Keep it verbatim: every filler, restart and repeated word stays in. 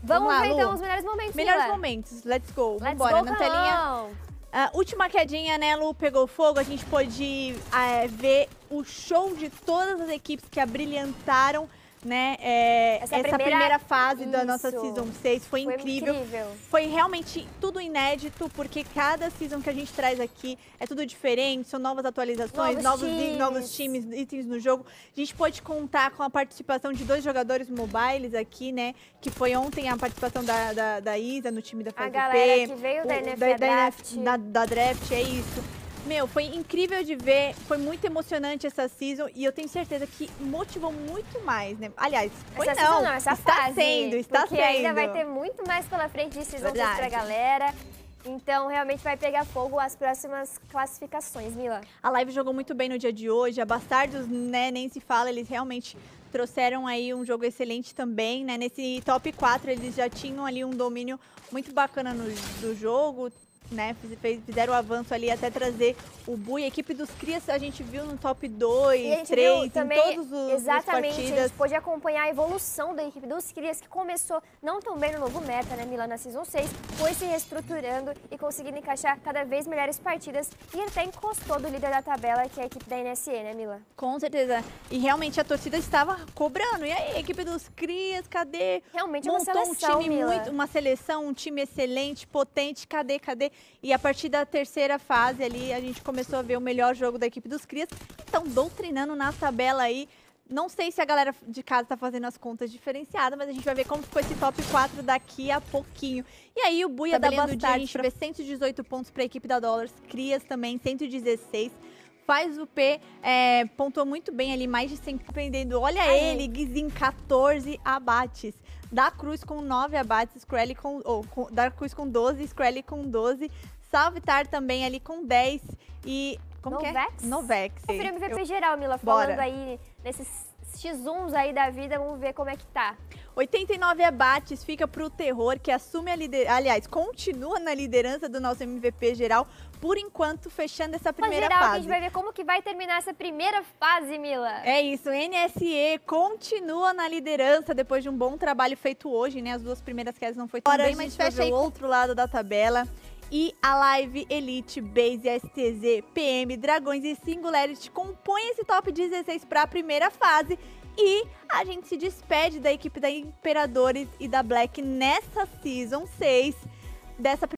Vamos, Vamos lá, ver Lu. então os melhores momentos, Melhores Mila. momentos, let's go. Let's Vambora, go, na telinha. Carlão. A última quedinha, né, Lu, pegou fogo. A gente pôde é, ver o show de todas as equipes que abrilhantaram, né, é, Essa essa, primeira- primeira fase da nossa Isso. Season seis. Foi, Foi incrível. incrível. Foi realmente tudo inédito, porque cada Season que a gente traz aqui é tudo diferente, são novas atualizações, Novos novos, times. i- novos times, itens no jogo. A gente pôde contar com a participação de dois jogadores mobiles aqui, né, que foi ontem a participação da, da, da Isa no time da A Faz galera P, que veio da o- N F da, da, Draft. da, da Draft, é isso. Meu, foi incrível de ver, foi muito emocionante essa season e eu tenho certeza que motivou muito mais, né? Aliás, foi essa não, season não, essa está fase. sendo, está porque sendo. ainda vai ter muito mais pela frente de Season seis pra Verdade. galera. Então, realmente vai pegar fogo as próximas classificações, Mila. A Live jogou muito bem no dia de hoje, a Bastardos, né, nem se fala, eles realmente trouxeram aí um jogo excelente também, né? Nesse top quatro eles já tinham ali um domínio muito bacana no, do jogo, né? Fiz- Fizeram o avanço ali até trazer o Bui. A equipe dos Crias a gente viu no top E a dois, gente três, viu também, em todos os exatamente, as a partidas. gente pôde acompanhar a evolução da equipe dos Crias, que começou não tão bem no novo meta, né, Mila, na Season seis, foi se reestruturando e conseguindo encaixar cada vez melhores partidas e até encostou do líder da tabela, que é a equipe da N S E, né, Mila? Com certeza. E realmente a torcida estava cobrando. E aí, a equipe dos Crias, cadê? Realmente é uma Montou seleção, um time Mila. muito, uma seleção, um time excelente, potente, cadê, cadê? E a partir da terceira fase ali, a gente começou a ver o melhor jogo da equipe dos Crias. Então, doutrinando na tabela aí. Não sei se a galera de casa tá fazendo as contas diferenciadas, mas a gente vai ver como ficou esse top quatro daqui a pouquinho. E aí, o Buia da Tabelinha Linha do do dia, a dia, gente vê cento e dezoito pontos para a equipe da Dollars, Crias também, cento e dezesseis. Faz o P, é, pontuou muito bem ali, mais de cem prendendo. Olha Aí. ele, Guizin, quatorze abates. Da Cruz com nove abates, Skrelly com, oh, com... Da Cruz com doze, Skrelly com doze. Salvitar também ali com dez. E... Como Novex? que é? Novex. Conferiu o M V P Eu- geral, Mila, Bora. falando aí nesses X um aí da vida, vamos ver como é que tá. oitenta e nove abates, fica pro Terror, que assume a liderança, aliás, continua na liderança do nosso M V P geral, por enquanto, fechando essa Mas primeira geral, que a fase. gente vai ver como que vai terminar essa primeira fase, Mila. É isso, N S E continua na liderança depois de um bom trabalho feito hoje, né? As duas primeiras quedas não foi tão Agora bem, a mas gente vai fecha aí ver o o outro lado da tabela. E a Live, Elite, Base, S T Z, P M, Dragões e Singularity compõem esse top dezesseis para a primeira fase. E a gente se despede da equipe da Imperadores e da Black nessa Season seis dessa